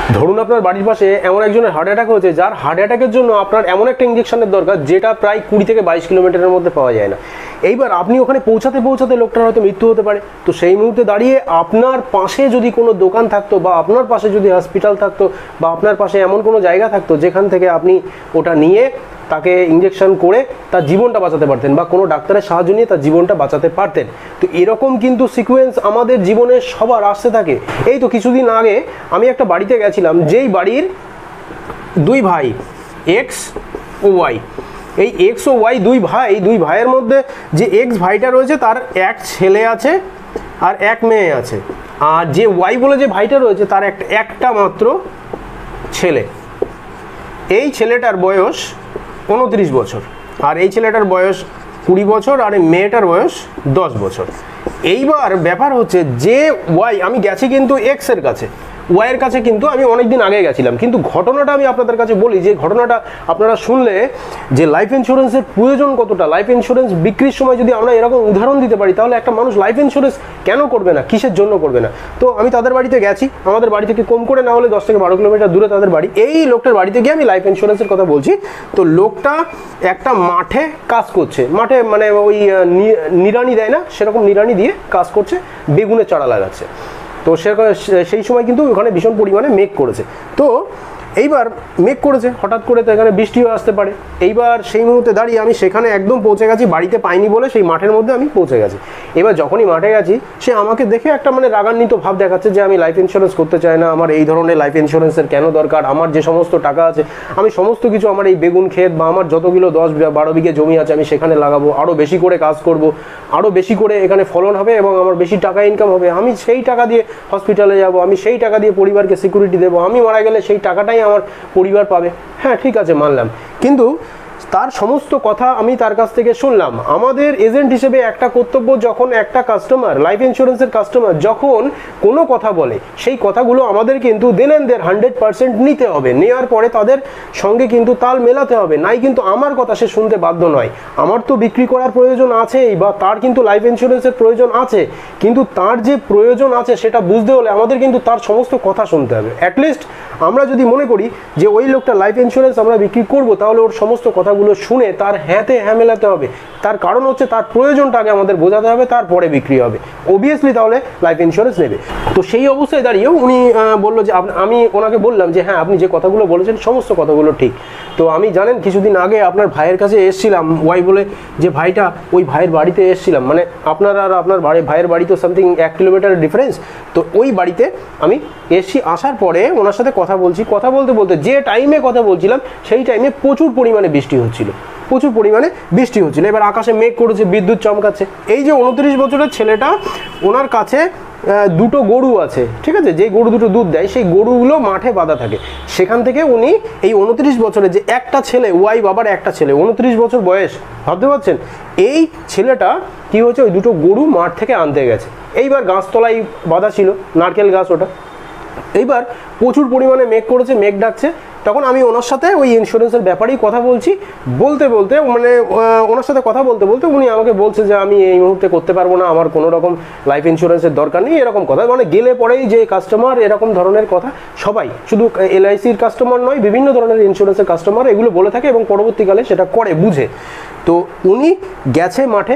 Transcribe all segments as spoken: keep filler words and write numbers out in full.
ধরুন আপনার বাড়ির পাশে এমন একজনের হার্ট অ্যাটাক হয়েছে, যার হার্ট অ্যাটাকের জন্য আপনার এমন একটা ইঞ্জেকশনের দরকার যেটা প্রায় কুড়ি থেকে বাইশ কিলোমিটারের মধ্যে পাওয়া যায় না। এইবার আপনি ওখানে পৌঁছাতে পৌঁছাতে লোকটার হয়তো মৃত্যু হতে পারে। তো সেই মুহূর্তে দাঁড়িয়ে আপনার পাশে যদি কোনো দোকান থাকতো, বা আপনার পাশে যদি হসপিটাল থাকতো, বা আপনার পাশে এমন কোনো জায়গা থাকতো যেখান থেকে আপনি ওটা নিয়ে তাকে ইঞ্জেকশন করে তার জীবনটা বাঁচাতে পারতেন, বা কোনো ডাক্তারের সাহায্য নিয়ে তার জীবনটা বাঁচাতে পারতেন। তো এরকম কিন্তু সিকোয়েন্স আমাদের জীবনে সবার আসতে থাকে। এই তো কিছুদিন আগে আমি একটা বাড়িতে গেছিলাম, যেই বাড়ির দুই ভাই, এক্স ও ওয়াই। এই এক্স ও ওয়াই দুই ভাই, দুই ভাইয়ের মধ্যে যে এক্স ভাইটা রয়েছে তার এক ছেলে আছে আর এক মেয়ে আছে, আর যে ওয়াই বলে যে ভাইটা রয়েছে তার একটা একটা মাত্র ছেলে। এই ছেলেটার বয়স উনত্রিশ বছর, আর এই ছেলেটার বয়স কুড়ি বছর, আর এই মেয়েটার বয়স দশ বছর। এইবার ব্যাপার হচ্ছে যে ওয়াই, আমি গেছি কিন্তু এক্সের কাছে, ওয়াইয়ের কাছে কিন্তু আমি অনেক দিন আগে গেছিলাম। কিন্তু ঘটনাটা আমি আপনাদের কাছে বলি, যে ঘটনাটা আপনারা শুনলে যে লাইফ ইন্স্যুরেন্সের প্রয়োজন কতটা। লাইফ ইন্স্যুরেন্স বিক্রির সময় যদি আমরা এরকম উদাহরণ দিতে পারি, তাহলে একটা মানুষ লাইফ ইন্স্যুরেন্স কেন করবে না, কিসের জন্য করবে না। তো আমি তাদের বাড়িতে গেছি, আমাদের বাড়ি থেকে কম করে না হলে দশ থেকে বারো কিলোমিটার দূরে তাদের বাড়ি। এই লোকটার বাড়িতে গিয়ে আমি লাইফ ইন্স্যুরেন্সের কথা বলছি। তো লোকটা একটা মাঠে কাজ করছে, মাঠে মানে ওই নিড়ানি দেয় না, সেরকম নিড়ানি দিয়ে কাজ করছে, বেগুনের চারা লাগাচ্ছে। তো সে সেই সময় কিন্তু ওখানে ভীষণ পরিমাণে মেঘ করেছে। তো এইবার মেঘ করেছে হঠাৎ করে, তো এখানে বৃষ্টিও আসতে পারে। এইবার সেই মুহূর্তে দাঁড়িয়ে আমি সেখানে একদম পৌঁছে গেছি, বাড়িতে পাইনি বলে সেই মাঠের মধ্যে আমি পৌঁছে গেছি। এবার যখনই মাঠে গেছি, সে আমাকে দেখে একটা মানে রাগান্বিত ভাব দেখাচ্ছে যে আমি লাইফ ইন্স্যুরেন্স করতে চাই না, আমার এই ধরনের লাইফ ইন্স্যুরেন্সের কেন দরকার, আমার যে সমস্ত টাকা আছে আমি সমস্ত কিছু আমার এই বেগুন ক্ষেত বা আমার যতগুলো দশ বারো বিঘে জমি আছে আমি সেখানে লাগাবো, আরও বেশি করে কাজ করব, আরও বেশি করে এখানে ফলন হবে এবং আমার বেশি টাকা ইনকাম হবে, আমি সেই টাকা দিয়ে হসপিটালে যাব, আমি সেই টাকা দিয়ে পরিবারকে সিকিউরিটি দেবো, আমি মারা গেলে সেই টাকাটাই আমার পরিবার পাবে। হ্যাঁ ঠিক আছে, মানলাম। কিন্তু তার সমস্ত কথা আমি তার কাছ থেকে শুনলাম। আমাদের এজেন্ট হিসেবে একটা কর্তব্য, যখন একটা কাস্টমার, লাইফ ইন্স্যুরেন্সের কাস্টমার যখন কোনো কথা বলে, সেই কথাগুলো আমাদের কিন্তু then and there hundred percent নিতে হবে। নেওয়ার পরে তাদের সঙ্গে কিন্তু তাল মেলাতে হবে, নাই কিন্তু আমার কথা সে শুনতে বাধ্য নয়। আমার তো বিক্রি করার প্রয়োজন আছেই, বা তার কিন্তু লাইফ ইন্স্যুরেন্সের প্রয়োজন আছে, কিন্তু তার যে প্রয়োজন আছে সেটা বুঝতে হলে আমাদের কিন্তু তার সমস্ত কথা শুনতে হবে। অ্যাটলিস্ট আমরা যদি মনে করি যে ওই লোকটা লাইফ ইন্স্যুরেন্স আমরা বিক্রি করব, তাহলে ওর সমস্ত কথাগুলো শুনে তার হ্যাঁতে হ্যাঁ মেলাতে হবে। তার কারণ হচ্ছে তার প্রয়োজনটা আগে আমাদের বোঝাতে হবে, তারপরে বিক্রি হবে অবভিয়াসলি, তাহলে লাইফ ইন্স্যুরেন্স নেবে। তো সেই অবস্থায় দাঁড়িয়েও উনি বললো যে, আমি ওনাকে বললাম যে হ্যাঁ আপনি যে কথাগুলো বলেছেন সমস্ত কথাগুলো ঠিক। তো আমি জানেন কিছুদিন আগে আপনার ভাইয়ের কাছে এসেছিলাম, ওয়াই বলে যে ভাইটা, ওই ভাইয়ের বাড়িতে এসেছিলাম, মানে আপনার আর আপনার ভাইয়ের বাড়ি তো সামথিং এক কিলোমিটার ডিফারেন্স। তো ওই বাড়িতে আমি এসছি, আসার পরে ওনার সাথে কথা বলছি, কথা বলতে বলতে যে টাইমে কথা বলছিলাম সেই টাইমে প্রচুর পরিমাণে বৃষ্টি হচ্ছিল, প্রচুর পরিমাণে বৃষ্টি হচ্ছিল। এবার আকাশে মেঘ করেছে, বিদ্যুৎ চমকাচ্ছে। এই যে উনত্রিশ বছরের ছেলেটা, ওনার কাছে দুটো গরু আছে, ঠিক আছে, যে গরু দুটো দুধ দেয়, সেই গরুগুলো মাঠে বাঁধা থাকে। সেখান থেকে উনি এই উনত্রিশ বছরের যে একটা ছেলে, ওয়াই বাবার একটা ছেলে, উনত্রিশ বছর বয়স, ভাবতে পারছেন? এই ছেলেটা কি হচ্ছে, ওই দুটো গরু মাঠ থেকে আনতে গেছে। এইবার গাছতলায় বাঁধা ছিল, নারকেল গাছ ওটা। এইবার প্রচুর পরিমাণে মেঘ করেছে, মেঘ ডাকছে। তখন আমি ওনার সাথে ওই ইন্স্যুরেন্সের ব্যাপারেই কথা বলছি, বলতে বলতে মানে ওনার সাথে কথা বলতে বলতে উনি আমাকে বলছে যে আমি এই মুহূর্তে করতে পারবো না, আমার কোনো রকম লাইফ ইন্স্যুরেন্সের দরকার নেই, এরকম কথা। মানে গেলে পরেই যে কাস্টমার এরকম ধরনের কথা, সবাই, শুধু এলআইসির কাস্টমার নয়, বিভিন্ন ধরনের ইন্স্যুরেন্সের কাস্টমার এগুলো বলে থাকে এবং পরবর্তীকালে সেটা করে বুঝে। তো উনি গেছে মাঠে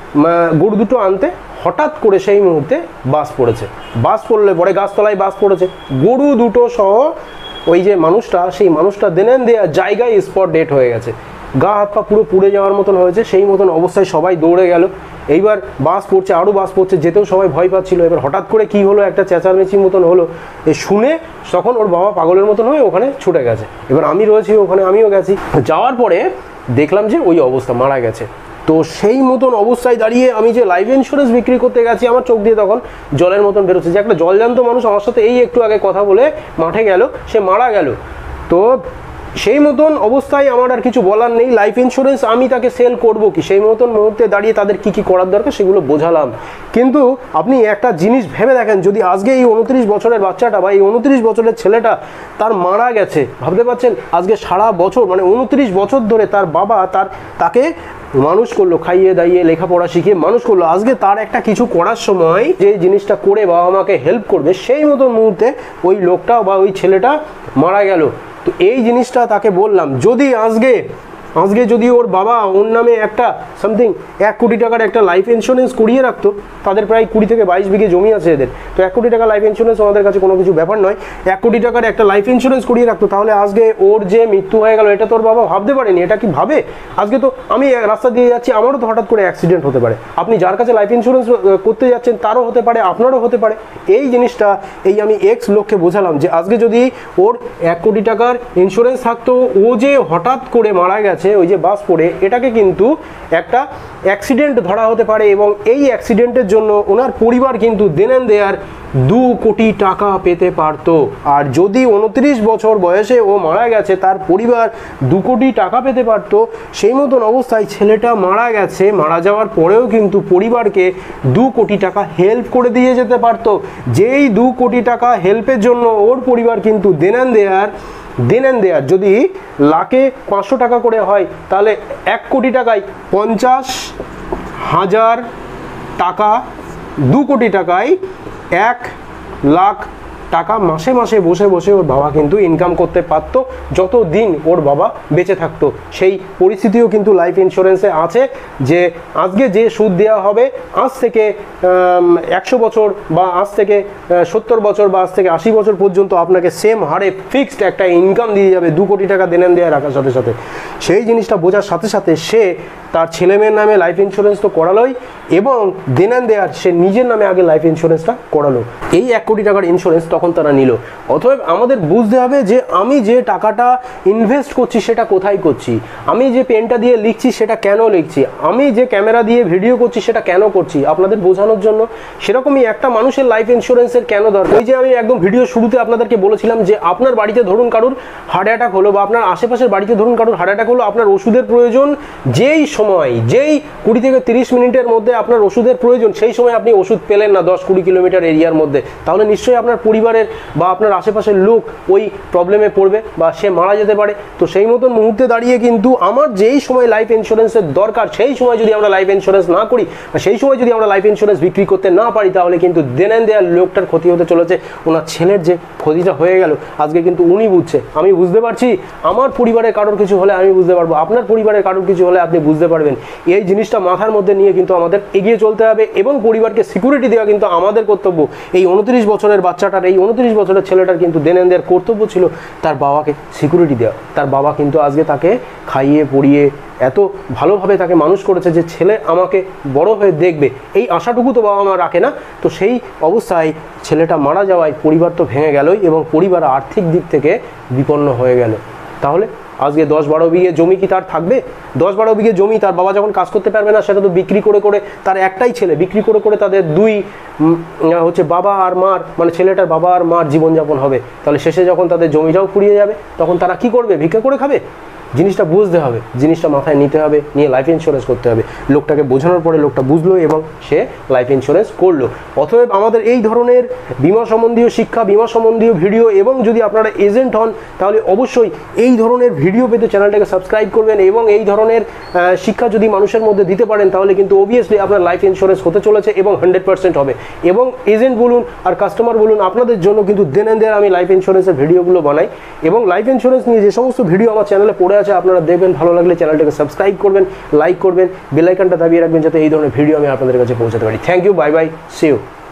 গরু দুটো আনতে, হঠাৎ করে সেই মুহূর্তে বাস পড়েছে। বাস পড়লে পরে গাছতলায় বাস পড়েছে, গরু দুটো সহ ওই যে মানুষটা, সেই মানুষটা দেনেন দেয়া জায়গায় স্পট ডেট হয়ে গেছে, গা হাত পা পুরো পুড়ে যাওয়ার মতন হয়েছে। সেই মতন অবস্থায় সবাই দৌড়ে গেল। এইবার বাস পড়ছে, আরও বাস পড়ছে, যেতেও সবাই ভয় পাচ্ছিল। এবার হঠাৎ করে কি হলো, একটা চেঁচামেচির মতন হলো, এ শুনে তখন ওর বাবা পাগলের মতন হয়ে ওখানে ছুটে গেছে। এবার আমি রয়েছি ওখানে, আমিও গেছি। যাওয়ার পরে দেখলাম যে ওই অবস্থা, মারা গেছে। তো সেই মতন অবস্থায় দাঁড়িয়ে আমি যে লাইফ ইন্স্যুরেন্স বিক্রি করতে গেছি, আমার চোখ দিয়ে তখন জলের মতন বেরোচ্ছে যে একটা জলজান্ত মানুষ আমার সাথে এই একটু আগে কথা বলে মাঠে গেল, সে মারা গেল। তো সেই মতন অবস্থায় আমার আর কিছু বলার নেই। লাইফ ইন্স্যুরেন্স আমি তাকে সেল করব কি, সেই মতন মুহূর্তে দাঁড়িয়ে তাদের কি কি করার দরকার সেগুলো বোঝালাম। কিন্তু আপনি একটা জিনিস ভেবে দেখেন, যদি আজকে এই উনত্রিশ বছরের বাচ্চাটা বা এই উনত্রিশ বছরের ছেলেটা তার মারা গেছে, ভাবতে পারছেন আজকে সারা বছর মানে উনত্রিশ বছর ধরে তার বাবা তার তাকে মানুষ করলো, খাইয়ে দাইয়ে লেখাপড়া শিখিয়ে মানুষ করলো, আজকে তার একটা কিছু করার সময় যে জিনিসটা করে বাবা মাকে হেল্প করবে সেই মতো মুহূর্তে ওই লোকটা বা ওই ছেলেটা মারা গেল। তো এই জিনিসটা তাকে বললাম, যদি আজকে আজকে যদি ওর বাবা ওর নামে একটা সামথিং এক কোটি টাকার একটা লাইফ ইন্স্যুরেন্স করিয়ে রাখতো, তাদের প্রায় কুড়ি থেকে বাইশ বিঘে জমি আছে এদের, তো এক কোটি টাকা লাইফ ইন্স্যুরেন্স আমাদের কাছে কোনো কিছু ব্যাপার নয়, এক কোটি টাকার একটা লাইফ ইন্স্যুরেন্স করিয়ে রাখতো, তাহলে আজকে ওর যে মৃত্যু হয়ে গেল এটা তোর বাবা ভাবতে পারেনি। এটা কি ভাবে? আজকে তো আমি রাস্তা দিয়ে যাচ্ছি, আমারও তো হঠাৎ করে অ্যাক্সিডেন্ট হতে পারে, আপনি যার কাছে লাইফ ইন্স্যুরেন্স করতে যাচ্ছেন তারও হতে পারে, আপনারও হতে পারে। এই জিনিসটা এই আমি এক্স লোককে বোঝালাম যে আজকে যদি ওর এক কোটি টাকার ইন্স্যুরেন্স থাকতো, ও যে হঠাৎ করে মারা গেছে ওই যে বাস পড়ে, এটাকে কিন্তু একটা অ্যাক্সিডেন্ট ধরা হতে পারে এবং এই অ্যাক্সিডেন্টের জন্য ওনার পরিবার কিন্তু দেন অ্যান্ড দেয়ার দু কোটি টাকা পেতে পারত। আর যদি উনত্রিশ বছর বয়সে ও মারা গেছে, তার পরিবার দু কোটি টাকা পেতে পারত। সেই মতন অবস্থায় ছেলেটা মারা গেছে, মারা যাওয়ার পরেও কিন্তু পরিবারকে দু কোটি টাকা হেল্প করে দিয়ে যেতে পারত। যেই দু কোটি টাকা হেল্পের জন্য ওর পরিবার কিন্তু then and there then and দেয়ার যদি লাখে পাঁচশো টাকা করে হয়, তাহলে এক কোটি টাকায় পঞ্চাশ হাজার টাকা, দু কোটি টাকায় এক লাখ টাকা মাসে মাসে বসে বসে ওর বাবা কিন্তু ইনকাম করতে পারতো, যত দিন ওর বাবা বেঁচে থাকতো। সেই পরিস্থিতিও কিন্তু লাইফ ইন্স্যুরেন্সে আছে, যে আজকে যে সুদ দেওয়া হবে আজ থেকে একশো বছর বা আজ থেকে সত্তর বছর বা আজ থেকে আশি বছর পর্যন্ত আপনাকে সেম হারে ফিক্সড একটা ইনকাম দিয়ে যাবে দু কোটি টাকা দেন দেয়া রাখার সাথে সাথে। সেই জিনিসটা বোঝার সাথে সাথে সে তার ছেলেমেয়ের নামে লাইফ ইন্স্যুরেন্স তো করালোই এবং দেন দেয়ার সে নিজের নামে আগে লাইফ ইন্স্যুরেন্সটা করালো। এই এক কোটি টাকার ইন্স্যুরেন্স তখন তারা নিল। অতএব আমাদের বুঝতে হবে যে আমি যে টাকাটা ইনভেস্ট করছি সেটা কোথায় করছি, আমি যে পেনটা দিয়ে লিখছি সেটা কেন লিখছি, আমি যে ক্যামেরা দিয়ে ভিডিও করছি সেটা কেন করছি, আপনাদের বোঝানোর জন্য। সেরকমই একটা মানুষের লাইফ ইন্স্যুরেন্সের কেন দরকার। ওই যে আমি একদম ভিডিও শুরুতে আপনাদেরকে বলেছিলাম যে আপনার বাড়িতে ধরুন কারুর হার্ট অ্যাটাক হলো বা আপনার আশেপাশের বাড়িতে ধরুন কারুর হার্ট অ্যাটাক হলো, আপনার ওষুধের প্রয়োজন যেই সময়, যেই কুড়ি থেকে তিরিশ মিনিটের মধ্যে আপনার ওষুধের প্রয়োজন, সেই সময় আপনি ওষুধ পেলেন না দশ কুড়ি কিলোমিটার এরিয়ার মধ্যে, তাহলে নিশ্চয়ই আপনার পরিবারের বা আপনার আশেপাশের লোক ওই প্রবলেমে পড়বে বা সে মারা যেতে পারে। তো সেই মতন মুহূর্তে দাঁড়িয়ে কিন্তু আমার যেই সময় লাইফ ইন্স্যুরেন্সের দরকার সেই সময় যদি আমরা লাইফ ইন্স্যুরেন্স না করি বা সেই সময় যদি আমরা লাইফ ইন্স্যুরেন্স বিক্রি করতে না পারি, তাহলে কিন্তু দেন অ্যান্ড দেয়ার লোকটার ক্ষতি হতে চলেছে। ওনার ছেলের যে ক্ষতিটা হয়ে গেল আজকে কিন্তু উনি বুঝছে, আমি বুঝতে পারছি। আমার পরিবারের কারোর কিছু হলে আমি বুঝতে পারবো, আপনার পরিবারের কারোর কিছু হলে আপনি বুঝতে পারবেন। এই জিনিসটা মাথার মধ্যে নিয়ে কিন্তু আমাদের এগিয়ে চলতে হবে এবং পরিবারকে সিকিউরিটি দেওয়া কিন্তু আমাদের কর্তব্য। এই উনত্রিশ বছরের বাচ্চাটার, এই উনত্রিশ বছরের ছেলেটার কিন্তু দেন অ্যান্ড দেয়ার কর্তব্য ছিল তার বাবাকে সিকিউরিটি দেওয়া। তার বাবা কিন্তু আজকে তাকে খাইয়ে পড়িয়ে এত ভালোভাবে তাকে মানুষ করেছে যে ছেলে আমাকে বড় হয়ে দেখবে, এই আশাটুকু তো বাবা মা রাখে না। তো সেই অবস্থায় ছেলেটা মারা যাওয়ায় পরিবার তো ভেঙে গেলই এবং পরিবার আর্থিক দিক থেকে বিপন্ন হয়ে গেল। তাহলে আজকে দশ বারো বিঘে জমি কি তার থাকবে? দশ বারো বিঘে জমি তার বাবা যখন কাজ করতে পারবে না, সেটা তো বিক্রি করে করে, তার একটাই ছেলে, বিক্রি করে করে তাদের দুই হচ্ছে বাবা আর মার, মানে ছেলেটার বাবা আর মার জীবনযাপন হবে। তাহলে শেষে যখন তাদের জমিটাও ফুরিয়ে যাবে তখন তারা কি করবে? ভিক্ষা করে খাবে? জিনিসটা বুঝতে হবে, জিনিসটা মাথায় নিতে হবে, নিয়ে লাইফ ইন্স্যুরেন্স করতে হবে। লোকটাকে বোঝানোর পরে লোকটা বুঝলো এবং সে লাইফ ইন্স্যুরেন্স করলো। অতএব আমাদের এই ধরনের বিমা সম্বন্ধীয় শিক্ষা, বিমা সম্বন্ধীয় ভিডিও এবং যদি আপনারা এজেন্ট হন তাহলে অবশ্যই এই ধরনের ভিডিও পেতে চ্যানেলটাকে সাবস্ক্রাইব করবেন এবং এই ধরনের শিক্ষা যদি মানুষের মধ্যে দিতে পারেন তাহলে কিন্তু অবভিয়াসলি আপনার লাইফ ইন্স্যুরেন্স হতে চলেছে এবং হান্ড্রেড পার্সেন্ট হবে। এবং এজেন্ট বলুন আর কাস্টমার বলুন, আপনাদের জন্য কিন্তু দেন অ্যান্ড দেয়ার আমি লাইফ ইন্স্যুরেন্সের ভিডিওগুলো বানাই এবং লাইফ ইন্স্যুরেন্স নিয়ে যে সমস্ত ভিডিও আমার চ্যানেলে পড়ে আছে আপনারা দেখবেন। ভালো লাগলে চ্যানেলটাকে সাবস্ক্রাইব করবেন, লাইক করবেন, বেল আইকনটা দাবিয়ে রাখবেন যাতে এই ধরনের ভিডিও আমি আপনাদের কাছে পৌঁছাতে পারি। Thank you, bye bye, see you.